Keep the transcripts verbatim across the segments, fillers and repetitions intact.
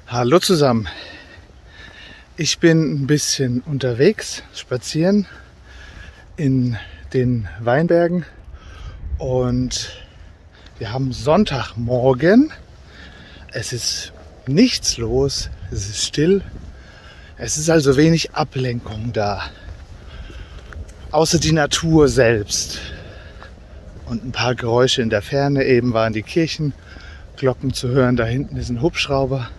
Hallo zusammen. Ich bin ein bisschen unterwegs, spazieren in den Weinbergen und wir haben Sonntagmorgen. Es ist nichts los, es ist still. Es ist also wenig Ablenkung da, außer die Natur selbst und ein paar Geräusche in der Ferne. Eben waren die Kirchenglocken zu hören, da hinten ist ein Hubschrauber.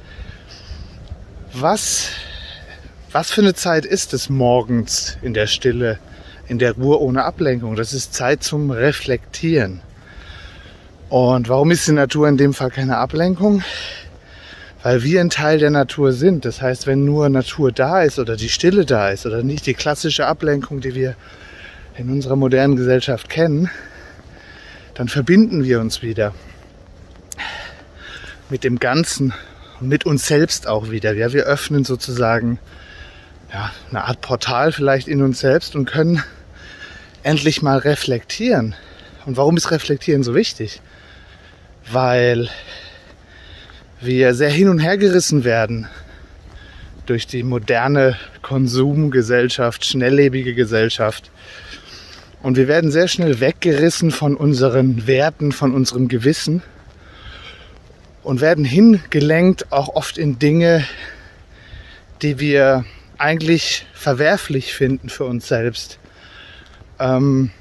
Was, was für eine Zeit ist es morgens in der Stille, in der Ruhe ohne Ablenkung? Das ist Zeit zum Reflektieren. Und warum ist die Natur in dem Fall keine Ablenkung? Weil wir ein Teil der Natur sind. Das heißt, wenn nur Natur da ist oder die Stille da ist oder nicht die klassische Ablenkung, die wir in unserer modernen Gesellschaft kennen, dann verbinden wir uns wieder mit dem Ganzen. Und mit uns selbst auch wieder. Ja, wir öffnen sozusagen ja, eine Art Portal vielleicht in uns selbst und können endlich mal reflektieren. Und warum ist Reflektieren so wichtig? Weil wir sehr hin und her gerissen werden durch die moderne Konsumgesellschaft, schnelllebige Gesellschaft. Und wir werden sehr schnell weggerissen von unseren Werten, von unserem Gewissen. Und werden hingelenkt auch oft in Dinge, die wir eigentlich verwerflich finden für uns selbst. Ähm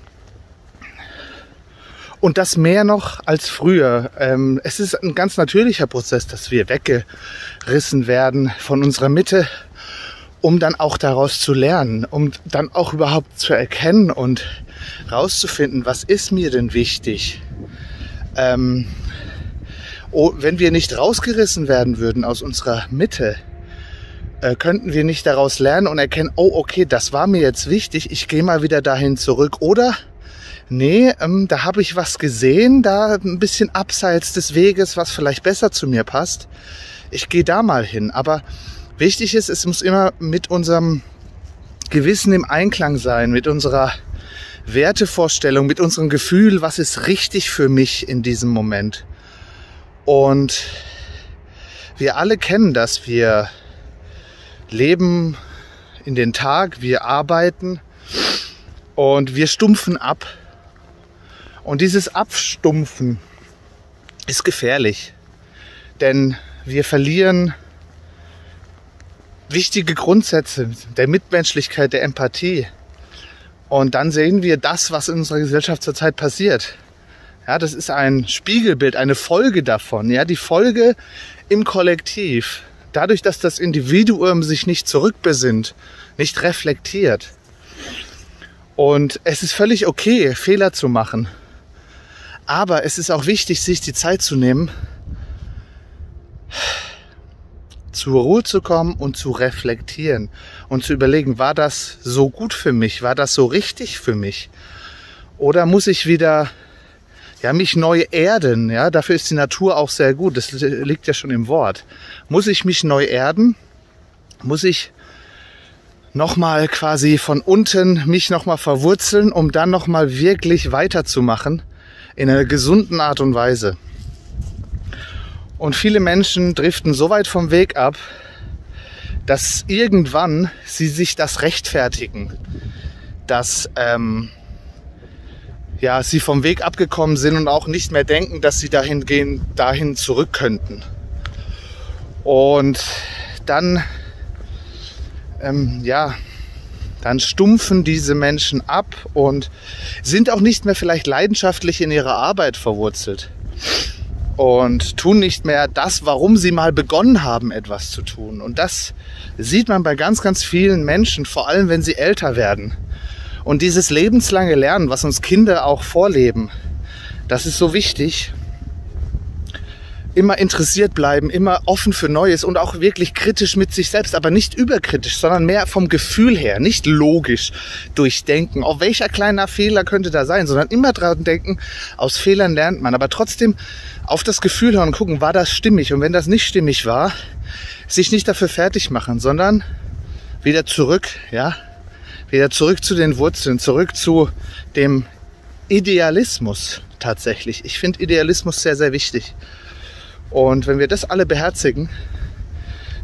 und das mehr noch als früher. Ähm es ist ein ganz natürlicher Prozess, dass wir weggerissen werden von unserer Mitte, um dann auch daraus zu lernen, um dann auch überhaupt zu erkennen und rauszufinden, was ist mir denn wichtig. Ähm Oh, wenn wir nicht rausgerissen werden würden aus unserer Mitte, äh, könnten wir nicht daraus lernen und erkennen, oh, okay, das war mir jetzt wichtig, ich gehe mal wieder dahin zurück. Oder, nee, ähm, da habe ich was gesehen, da ein bisschen abseits des Weges, was vielleicht besser zu mir passt. Ich gehe da mal hin. Aber wichtig ist, es muss immer mit unserem Gewissen im Einklang sein, mit unserer Wertevorstellung, mit unserem Gefühl, was ist richtig für mich in diesem Moment. Und wir alle kennen das, wir leben in den Tag, wir arbeiten und wir stumpfen ab. Und dieses Abstumpfen ist gefährlich, denn wir verlieren wichtige Grundsätze der Mitmenschlichkeit, der Empathie. Und dann sehen wir das, was in unserer Gesellschaft zurzeit passiert. Ja, das ist ein Spiegelbild, eine Folge davon. Ja, die Folge im Kollektiv. Dadurch, dass das Individuum sich nicht zurückbesinnt, nicht reflektiert. Und es ist völlig okay, Fehler zu machen. Aber es ist auch wichtig, sich die Zeit zu nehmen, zur Ruhe zu kommen und zu reflektieren. Und zu überlegen, war das so gut für mich? War das so richtig für mich? Oder muss ich wieder... Ja, mich neu erden, ja, dafür ist die Natur auch sehr gut, das liegt ja schon im Wort. Muss ich mich neu erden? Muss ich nochmal quasi von unten mich nochmal verwurzeln, um dann nochmal wirklich weiterzumachen in einer gesunden Art und Weise? Und viele Menschen driften so weit vom Weg ab, dass irgendwann sie sich das rechtfertigen, dass ähm, ja, sie vom Weg abgekommen sind und auch nicht mehr denken, dass sie dahin gehen, dahin zurück könnten. Und dann, ähm, ja, dann stumpfen diese Menschen ab und sind auch nicht mehr vielleicht leidenschaftlich in ihrer Arbeit verwurzelt und tun nicht mehr das, warum sie mal begonnen haben, etwas zu tun. Und das sieht man bei ganz, ganz vielen Menschen, vor allem wenn sie älter werden. Und dieses lebenslange Lernen, was uns Kinder auch vorleben, das ist so wichtig. Immer interessiert bleiben, immer offen für Neues und auch wirklich kritisch mit sich selbst, aber nicht überkritisch, sondern mehr vom Gefühl her, nicht logisch durchdenken. Auch welcher kleiner Fehler könnte da sein, sondern immer dran denken, aus Fehlern lernt man. Aber trotzdem auf das Gefühl hören und gucken, war das stimmig? Und wenn das nicht stimmig war, sich nicht dafür fertig machen, sondern wieder zurück, ja, wieder zurück zu den Wurzeln, zurück zu dem Idealismus tatsächlich. Ich finde Idealismus sehr, sehr wichtig. Und wenn wir das alle beherzigen,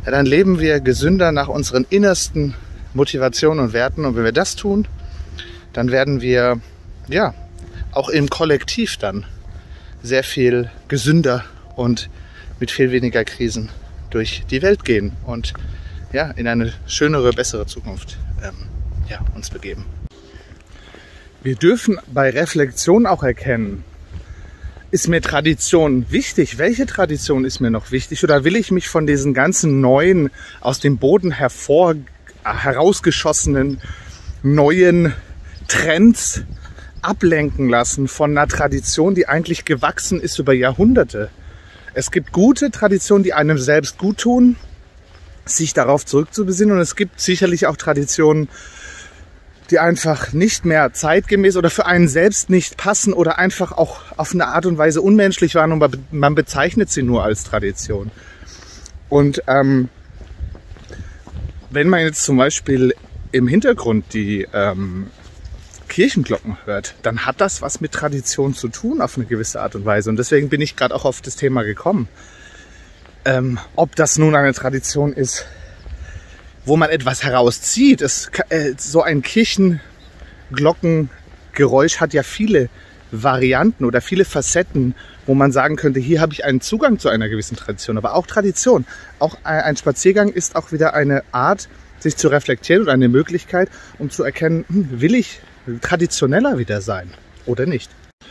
ja, dann leben wir gesünder nach unseren innersten Motivationen und Werten. Und wenn wir das tun, dann werden wir ja auch im Kollektiv dann sehr viel gesünder und mit viel weniger Krisen durch die Welt gehen und ja, in eine schönere, bessere Zukunft ähm, ja, uns begeben. Wir dürfen bei Reflexion auch erkennen, ist mir Tradition wichtig? Welche Tradition ist mir noch wichtig? Oder will ich mich von diesen ganzen neuen, aus dem Boden hervor, herausgeschossenen neuen Trends ablenken lassen von einer Tradition, die eigentlich gewachsen ist über Jahrhunderte? Es gibt gute Traditionen, die einem selbst gut tun, sich darauf zurückzubesinnen. Und es gibt sicherlich auch Traditionen, die einfach nicht mehr zeitgemäß oder für einen selbst nicht passen oder einfach auch auf eine Art und Weise unmenschlich waren und man bezeichnet sie nur als Tradition. Und ähm, wenn man jetzt zum Beispiel im Hintergrund die ähm, Kirchenglocken hört, dann hat das was mit Tradition zu tun auf eine gewisse Art und Weise. Und deswegen bin ich gerade auch auf das Thema gekommen. Ähm, ob das nun eine Tradition ist, wo man etwas herauszieht. Es, äh, so ein Kirchenglockengeräusch hat ja viele Varianten oder viele Facetten, wo man sagen könnte, hier habe ich einen Zugang zu einer gewissen Tradition. Aber auch Tradition, auch ein Spaziergang ist auch wieder eine Art, sich zu reflektieren und eine Möglichkeit, um zu erkennen, hm, will ich traditioneller wieder sein oder nicht.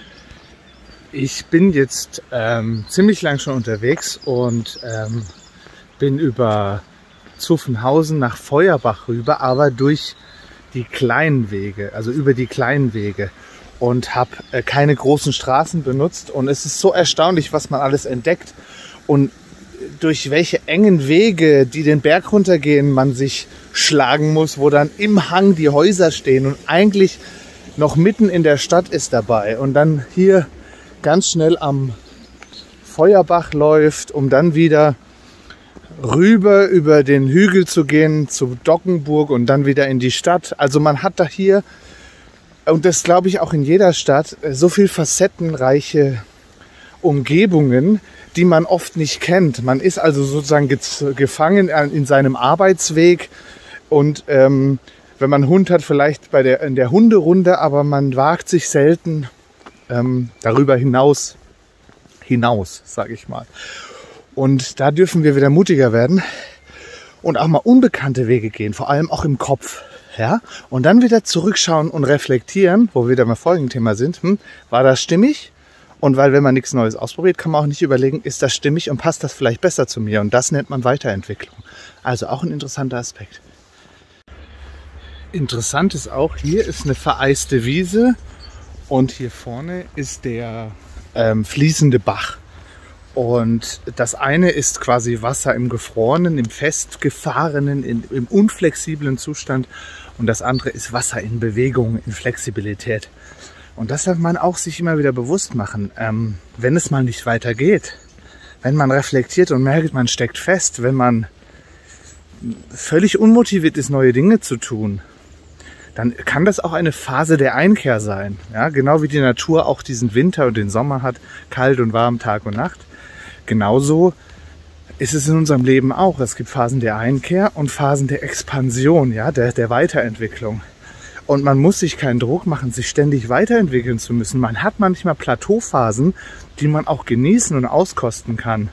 Ich bin jetzt ähm, ziemlich lang schon unterwegs und ähm, bin über Zuffenhausen nach Feuerbach rüber, aber durch die kleinen Wege, also über die kleinen Wege und habe äh, keine großen Straßen benutzt. Und es ist so erstaunlich, was man alles entdeckt und durch welche engen Wege, die den Berg runtergehen, man sich schlagen muss, wo dann im Hang die Häuser stehen und eigentlich noch mitten in der Stadt ist dabei und dann hier ganz schnell am Feuerbach läuft, um dann wieder rüber über den Hügel zu gehen zu Dockenburg und dann wieder in die Stadt. Also man hat da hier, und das glaube ich auch in jeder Stadt, so viel facettenreiche Umgebungen, die man oft nicht kennt. Man ist also sozusagen gefangen in seinem Arbeitsweg und ähm, wenn man einen Hund hat, vielleicht bei der, in der Hunderunde, aber man wagt sich selten ähm, darüber hinaus, hinaus, sage ich mal. Und da dürfen wir wieder mutiger werden und auch mal unbekannte Wege gehen, vor allem auch im Kopf. Ja? Und dann wieder zurückschauen und reflektieren, wo wir wieder beim folgenden Thema sind. Hm, war das stimmig? Und weil wenn man nichts Neues ausprobiert, kann man auch nicht überlegen, ist das stimmig und passt das vielleicht besser zu mir? Und das nennt man Weiterentwicklung. Also auch ein interessanter Aspekt. Interessant ist auch, hier ist eine vereiste Wiese und hier vorne ist der ähm, fließende Bach. Und das eine ist quasi Wasser im gefrorenen, im festgefahrenen, in, im unflexiblen Zustand. Und das andere ist Wasser in Bewegung, in Flexibilität. Und das darf man auch sich immer wieder bewusst machen, ähm, wenn es mal nicht weitergeht. Wenn man reflektiert und merkt, man steckt fest, wenn man völlig unmotiviert ist, neue Dinge zu tun, dann kann das auch eine Phase der Einkehr sein. Ja, genau wie die Natur auch diesen Winter und den Sommer hat, kalt und warm, Tag und Nacht. Genauso ist es in unserem Leben auch. Es gibt Phasen der Einkehr und Phasen der Expansion, ja, der, der Weiterentwicklung. Und man muss sich keinen Druck machen, sich ständig weiterentwickeln zu müssen. Man hat manchmal Plateauphasen, die man auch genießen und auskosten kann.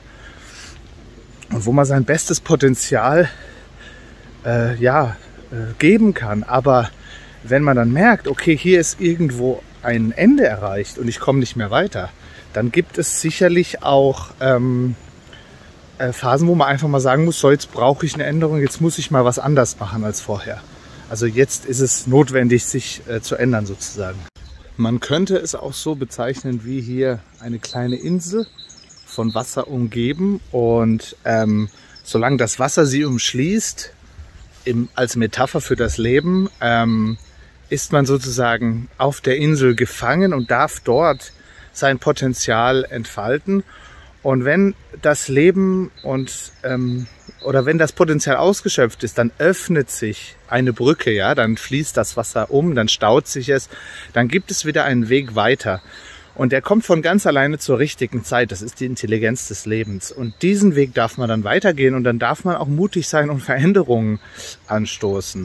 Und wo man sein bestes Potenzial äh, ja, äh, geben kann. Aber wenn man dann merkt, okay, hier ist irgendwo ein Ende erreicht und ich komme nicht mehr weiter, dann gibt es sicherlich auch ähm, äh, Phasen, wo man einfach mal sagen muss, so jetzt brauche ich eine Änderung, jetzt muss ich mal was anders machen als vorher. Also jetzt ist es notwendig, sich äh, zu ändern sozusagen. Man könnte es auch so bezeichnen wie hier eine kleine Insel von Wasser umgeben und ähm, solange das Wasser sie umschließt, im, als Metapher für das Leben, ähm, ist man sozusagen auf der Insel gefangen und darf dort sein Potenzial entfalten. Und wenn das Leben und ähm, oder wenn das Potenzial ausgeschöpft ist, dann öffnet sich eine Brücke, ja, dann fließt das Wasser um, dann staut sich es, dann gibt es wieder einen Weg weiter. Und der kommt von ganz alleine zur richtigen Zeit. Das ist die Intelligenz des Lebens. Und diesen Weg darf man dann weitergehen und dann darf man auch mutig sein und Veränderungen anstoßen.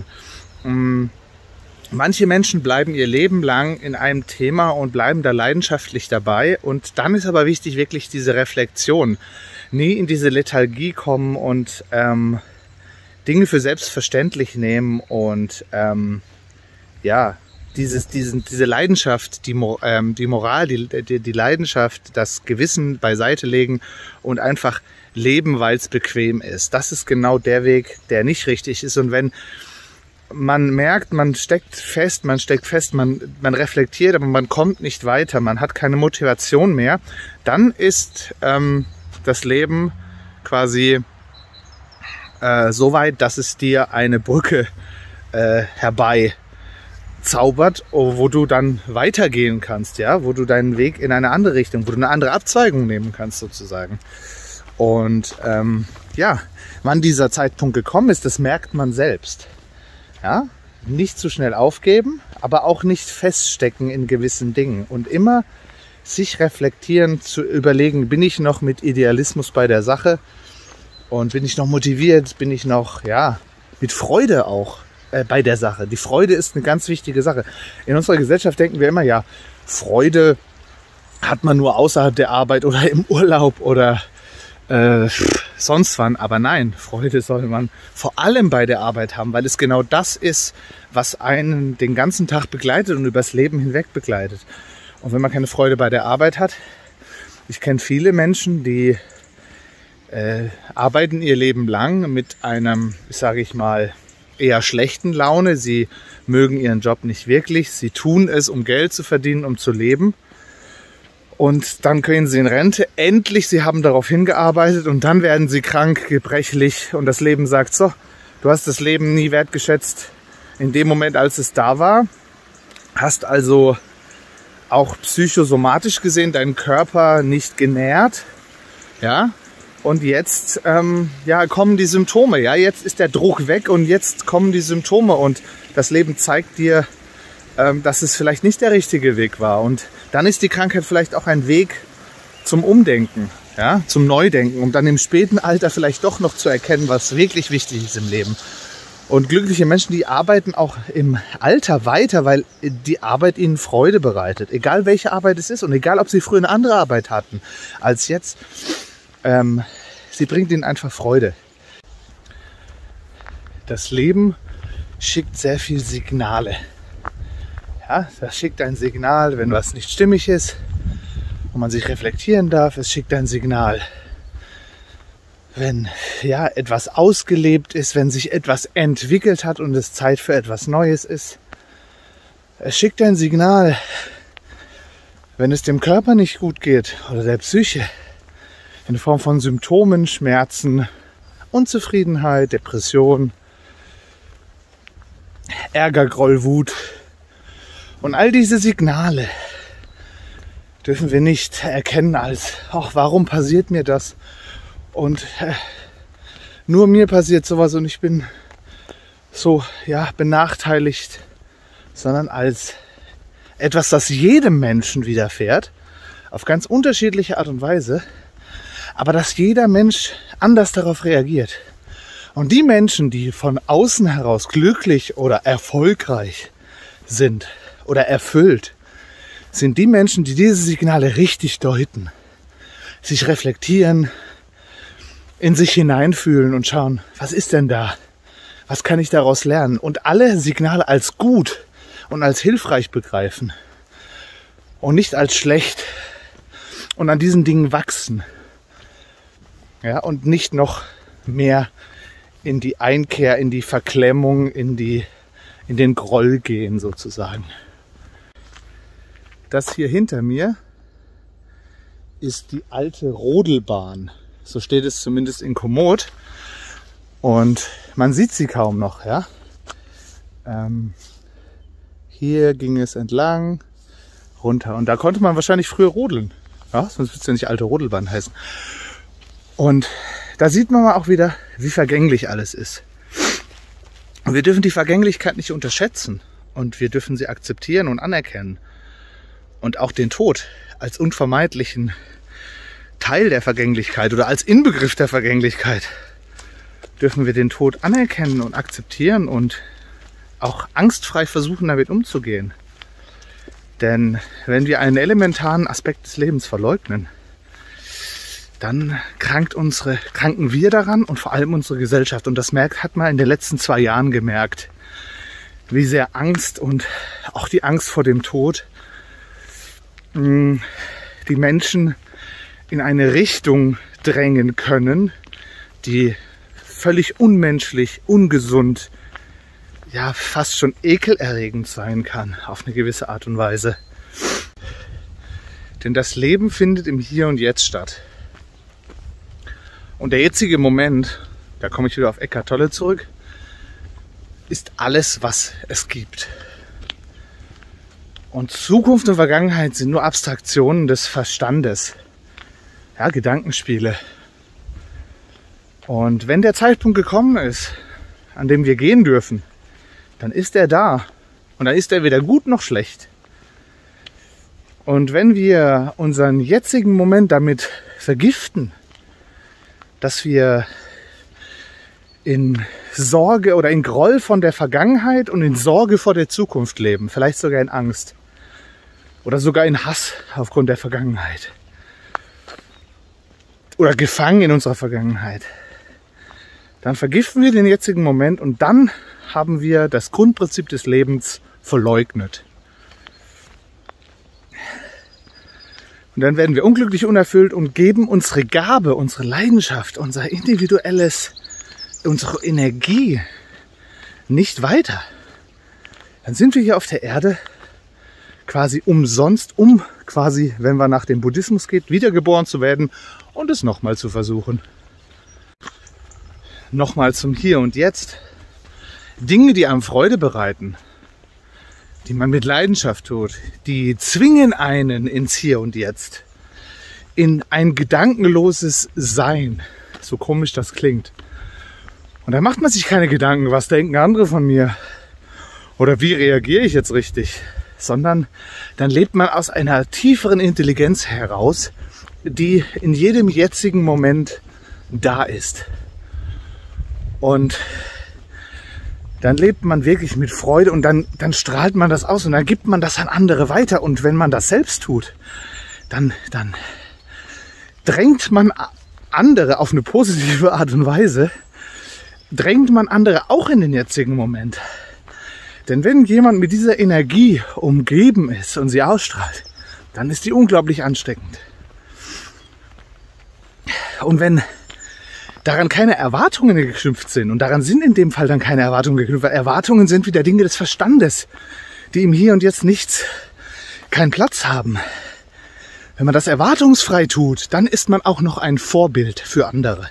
Manche Menschen bleiben ihr Leben lang in einem Thema und bleiben da leidenschaftlich dabei. Und dann ist aber wichtig, wirklich diese Reflexion. Nie in diese Lethargie kommen und ähm, Dinge für selbstverständlich nehmen und ähm, ja, Dieses, diesen, diese Leidenschaft, die, ähm, die Moral, die, die, die Leidenschaft, das Gewissen beiseite legen und einfach leben, weil es bequem ist. Das ist genau der Weg, der nicht richtig ist. Und wenn man merkt, man steckt fest, man steckt fest, man, man reflektiert, aber man kommt nicht weiter, man hat keine Motivation mehr, dann ist ähm, das Leben quasi äh, so weit, dass es dir eine Brücke äh, herbei zaubert, wo du dann weitergehen kannst, ja, wo du deinen Weg in eine andere Richtung, wo du eine andere Abzweigung nehmen kannst sozusagen. Und ähm, ja, wann dieser Zeitpunkt gekommen ist, das merkt man selbst. Ja, nicht zu schnell aufgeben, aber auch nicht feststecken in gewissen Dingen und immer sich reflektieren, zu überlegen, bin ich noch mit Idealismus bei der Sache und bin ich noch motiviert, bin ich noch, ja, mit Freude auch bei der Sache. Die Freude ist eine ganz wichtige Sache. In unserer Gesellschaft denken wir immer, ja, Freude hat man nur außerhalb der Arbeit oder im Urlaub oder äh, sonst wann. Aber nein, Freude soll man vor allem bei der Arbeit haben, weil es genau das ist, was einen den ganzen Tag begleitet und übers Leben hinweg begleitet. Und wenn man keine Freude bei der Arbeit hat, ich kenne viele Menschen, die äh, arbeiten ihr Leben lang mit einem, sage ich mal, eher schlechten Laune. Sie mögen ihren Job nicht wirklich. Sie tun es, um Geld zu verdienen, um zu leben. Und dann gehen sie in Rente. Endlich, sie haben darauf hingearbeitet und dann werden sie krank, gebrechlich und das Leben sagt, so, du hast das Leben nie wertgeschätzt in dem Moment, als es da war. Hast also auch psychosomatisch gesehen deinen Körper nicht genährt. Ja, und jetzt ähm, ja, kommen die Symptome. Ja, jetzt ist der Druck weg und jetzt kommen die Symptome. Und das Leben zeigt dir, ähm, dass es vielleicht nicht der richtige Weg war. Und dann ist die Krankheit vielleicht auch ein Weg zum Umdenken, ja, zum Neudenken, um dann im späten Alter vielleicht doch noch zu erkennen, was wirklich wichtig ist im Leben. Und glückliche Menschen, die arbeiten auch im Alter weiter, weil die Arbeit ihnen Freude bereitet. Egal welche Arbeit es ist und egal, ob sie früher eine andere Arbeit hatten als jetzt. Ähm, sie bringt ihnen einfach Freude. Das Leben schickt sehr viel Signale. Ja, das schickt ein Signal, wenn was nicht stimmig ist und man sich reflektieren darf. Es schickt ein Signal, wenn ja, etwas ausgelebt ist, wenn sich etwas entwickelt hat und es Zeit für etwas Neues ist. Es schickt ein Signal, wenn es dem Körper nicht gut geht oder der Psyche, in Form von Symptomen, Schmerzen, Unzufriedenheit, Depression, Ärger, Groll, Wut. Und all diese Signale dürfen wir nicht erkennen als, ach, warum passiert mir das? Und äh, nur mir passiert sowas und ich bin so, ja, benachteiligt, sondern als etwas, das jedem Menschen widerfährt, auf ganz unterschiedliche Art und Weise, aber dass jeder Mensch anders darauf reagiert. Und die Menschen, die von außen heraus glücklich oder erfolgreich sind oder erfüllt, sind die Menschen, die diese Signale richtig deuten, sich reflektieren, in sich hineinfühlen und schauen, was ist denn da? Was kann ich daraus lernen? Und alle Signale als gut und als hilfreich begreifen und nicht als schlecht und an diesen Dingen wachsen. Ja, und nicht noch mehr in die Einkehr, in die Verklemmung, in, die, in den Groll gehen sozusagen. Das hier hinter mir ist die alte Rodelbahn. So steht es zumindest in Komoot. Und man sieht sie kaum noch. Ja? Ähm, hier ging es entlang, runter. Und da konnte man wahrscheinlich früher rodeln. Ja? Sonst würde es ja nicht alte Rodelbahn heißen. Und da sieht man mal auch wieder, wie vergänglich alles ist. Und wir dürfen die Vergänglichkeit nicht unterschätzen. Und wir dürfen sie akzeptieren und anerkennen. und auch den Tod als unvermeidlichen Teil der Vergänglichkeit oder als Inbegriff der Vergänglichkeit, dürfen wir den Tod anerkennen und akzeptieren und auch angstfrei versuchen, damit umzugehen. Denn wenn wir einen elementaren Aspekt des Lebens verleugnen, dann krankt unsere, kranken wir daran und vor allem unsere Gesellschaft. Und das merkt, hat man in den letzten zwei Jahren gemerkt, wie sehr Angst und auch die Angst vor dem Tod mh, die Menschen in eine Richtung drängen können, die völlig unmenschlich, ungesund, ja fast schon ekelerregend sein kann auf eine gewisse Art und Weise. Denn das Leben findet im Hier und Jetzt statt. Und der jetzige Moment, da komme ich wieder auf Eckhart Tolle zurück, ist alles, was es gibt. Und Zukunft und Vergangenheit sind nur Abstraktionen des Verstandes. Ja, Gedankenspiele. Und wenn der Zeitpunkt gekommen ist, an dem wir gehen dürfen, dann ist er da. Und dann ist er weder gut noch schlecht. Und wenn wir unseren jetzigen Moment damit vergiften, dass wir in Sorge oder in Groll von der Vergangenheit und in Sorge vor der Zukunft leben, vielleicht sogar in Angst oder sogar in Hass aufgrund der Vergangenheit oder gefangen in unserer Vergangenheit, dann vergiften wir den jetzigen Moment und dann haben wir das Grundprinzip des Lebens verleugnet. Und dann werden wir unglücklich, unerfüllt und geben unsere Gabe, unsere Leidenschaft, unser individuelles, unsere Energie nicht weiter. Dann sind wir hier auf der Erde quasi umsonst, um quasi, wenn man nach dem Buddhismus geht, wiedergeboren zu werden und es nochmal zu versuchen. Nochmal zum Hier und Jetzt. Dinge, die einem Freude bereiten, die man mit Leidenschaft tut, die zwingen einen ins Hier und Jetzt, in ein gedankenloses Sein, so komisch das klingt. Und da macht man sich keine Gedanken, was denken andere von mir oder wie reagiere ich jetzt richtig, sondern dann lebt man aus einer tieferen Intelligenz heraus, die in jedem jetzigen Moment da ist. Und dann lebt man wirklich mit Freude und dann, dann strahlt man das aus und dann gibt man das an andere weiter. Und wenn man das selbst tut, dann, dann drängt man andere auf eine positive Art und Weise, drängt man andere auch in den jetzigen Moment. Denn wenn jemand mit dieser Energie umgeben ist und sie ausstrahlt, dann ist die unglaublich ansteckend. Und wenn daran keine Erwartungen geknüpft sind, und daran sind in dem Fall dann keine Erwartungen geknüpft, weil Erwartungen sind wieder Dinge des Verstandes, die im Hier und Jetzt nichts, keinen Platz haben. Wenn man das erwartungsfrei tut, dann ist man auch noch ein Vorbild für andere.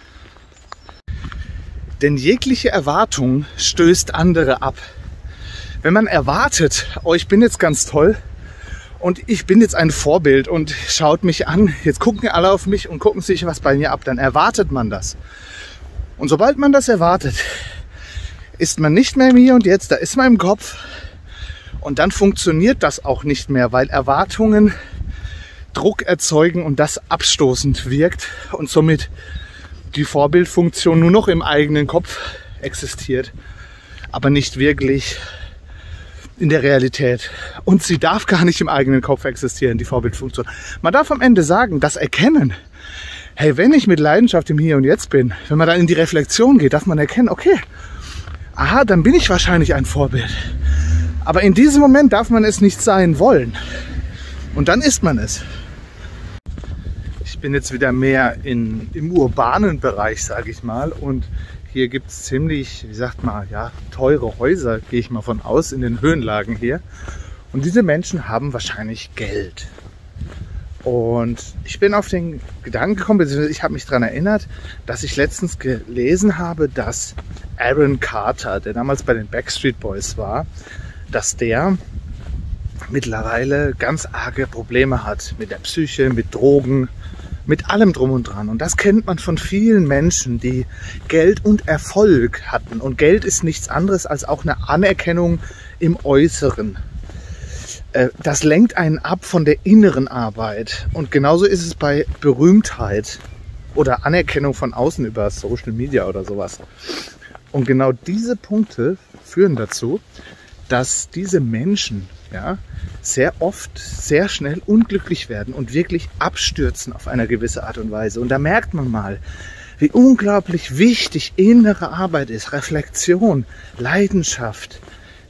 Denn jegliche Erwartung stößt andere ab. Wenn man erwartet, oh, ich bin jetzt ganz toll und ich bin jetzt ein Vorbild und schaut mich an, jetzt gucken alle auf mich und gucken sich was bei mir ab, dann erwartet man das. Und sobald man das erwartet, ist man nicht mehr im Hier und Jetzt, da ist man im Kopf und dann funktioniert das auch nicht mehr, weil Erwartungen Druck erzeugen und das abstoßend wirkt und somit die Vorbildfunktion nur noch im eigenen Kopf existiert, aber nicht wirklich in der Realität. Und sie darf gar nicht im eigenen Kopf existieren, die Vorbildfunktion. Man darf am Ende sagen, das Erkennen, hey, wenn ich mit Leidenschaft im Hier und Jetzt bin, wenn man dann in die Reflexion geht, darf man erkennen, okay, aha, dann bin ich wahrscheinlich ein Vorbild. Aber in diesem Moment darf man es nicht sein wollen. Und dann ist man es. Ich bin jetzt wieder mehr in, im urbanen Bereich, sage ich mal. Und hier gibt es ziemlich, wie sagt man, ja, teure Häuser, gehe ich mal von aus, in den Höhenlagen hier. Und diese Menschen haben wahrscheinlich Geld. Und ich bin auf den Gedanken gekommen, beziehungsweise ich habe mich daran erinnert, dass ich letztens gelesen habe, dass Aaron Carter, der damals bei den Backstreet Boys war, dass der mittlerweile ganz arge Probleme hat mit der Psyche, mit Drogen, mit allem drum und dran. Und das kennt man von vielen Menschen, die Geld und Erfolg hatten. Und Geld ist nichts anderes als auch eine Anerkennung im Äußeren. Äh, das lenkt einen ab von der inneren Arbeit. Und genauso ist es bei Berühmtheit oder Anerkennung von außen über Social Media oder sowas. Und genau diese Punkte führen dazu, dass diese Menschen ja, sehr oft, sehr schnell unglücklich werden und wirklich abstürzen auf eine gewisse Art und Weise. Und da merkt man mal, wie unglaublich wichtig innere Arbeit ist, Reflexion, Leidenschaft,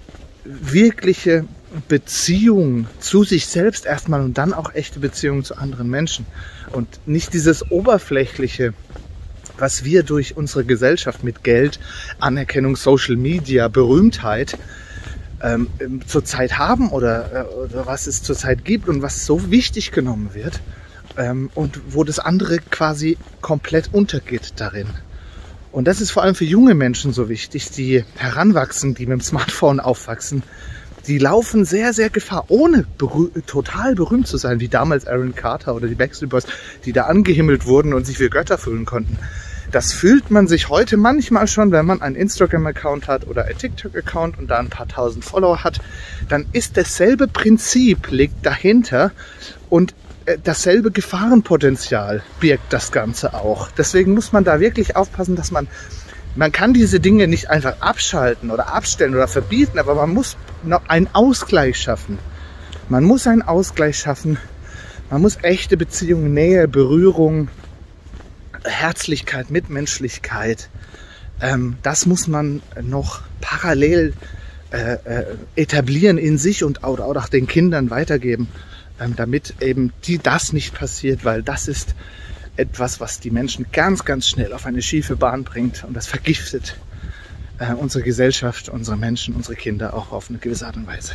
wirkliche Beziehung zu sich selbst erstmal und dann auch echte Beziehungen zu anderen Menschen. Und nicht dieses Oberflächliche, was wir durch unsere Gesellschaft mit Geld, Anerkennung, Social Media, Berühmtheit ähm, zurzeit haben oder, oder was es zurzeit gibt und was so wichtig genommen wird ähm, und wo das andere quasi komplett untergeht darin. Und das ist vor allem für junge Menschen so wichtig, die heranwachsen, die mit dem Smartphone aufwachsen. Die laufen sehr, sehr Gefahr, ohne berüh- total berühmt zu sein, wie damals Aaron Carter oder die Backstreet Boys, die da angehimmelt wurden und sich wie Götter fühlen konnten. Das fühlt man sich heute manchmal schon, wenn man einen Instagram-Account hat oder einen TikTok-Account und da ein paar tausend Follower hat. Dann ist dasselbe Prinzip liegt dahinter und dasselbe Gefahrenpotenzial birgt das Ganze auch. Deswegen muss man da wirklich aufpassen, dass man, man kann diese Dinge nicht einfach abschalten oder abstellen oder verbieten, aber man muss noch einen Ausgleich schaffen. Man muss einen Ausgleich schaffen. Man muss echte Beziehungen, Nähe, Berührung, Herzlichkeit, Mitmenschlichkeit, ähm, das muss man noch parallel äh, äh, etablieren in sich und auch, auch den Kindern weitergeben, ähm, damit eben die das nicht passiert, weil das ist etwas, was die Menschen ganz, ganz schnell auf eine schiefe Bahn bringt und das vergiftet äh, unsere Gesellschaft, unsere Menschen, unsere Kinder auch auf eine gewisse Art und Weise.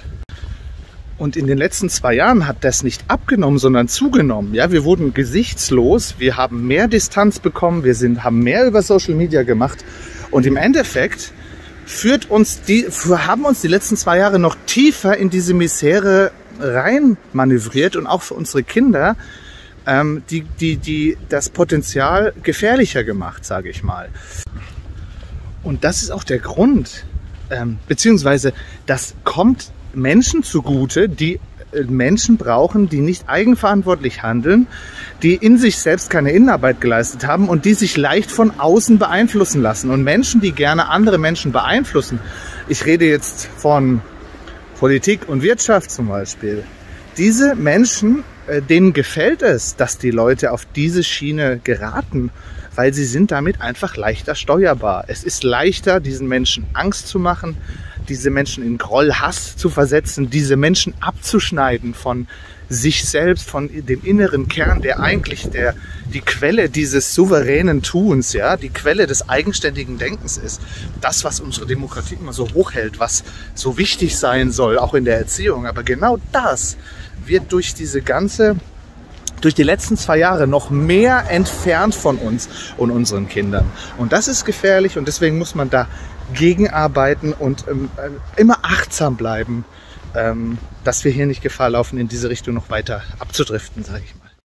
Und in den letzten zwei Jahren hat das nicht abgenommen, sondern zugenommen. Ja, wir wurden gesichtslos, wir haben mehr Distanz bekommen, wir sind, haben mehr über Social Media gemacht. Und im Endeffekt führt uns die, haben uns die letzten zwei Jahre noch tiefer in diese Misere rein manövriert und auch für unsere Kinder ähm, die, die, die das Potenzial gefährlicher gemacht, sage ich mal. Und das ist auch der Grund, ähm, beziehungsweise das kommt Menschen zugute, die Menschen brauchen, die nicht eigenverantwortlich handeln, die in sich selbst keine Innenarbeit geleistet haben und die sich leicht von außen beeinflussen lassen. Und Menschen, die gerne andere Menschen beeinflussen, ich rede jetzt von Politik und Wirtschaft zum Beispiel, diese Menschen, denen gefällt es, dass die Leute auf diese Schiene geraten, weil sie sind damit einfach leichter steuerbar. Es ist leichter, diesen Menschen Angst zu machen, diese Menschen in Groll, Hass zu versetzen, diese Menschen abzuschneiden von sich selbst, von dem inneren Kern, der eigentlich der, die Quelle dieses souveränen Tuns, ja, die Quelle des eigenständigen Denkens ist. Das, was unsere Demokratie immer so hochhält, was so wichtig sein soll, auch in der Erziehung. Aber genau das wird durch diese ganze, durch die letzten zwei Jahre noch mehr entfernt von uns und unseren Kindern. Und das ist gefährlich und deswegen muss man da gegenarbeiten und ähm, immer achtsam bleiben, ähm, dass wir hier nicht Gefahr laufen, in diese Richtung noch weiter abzudriften, sage ich mal.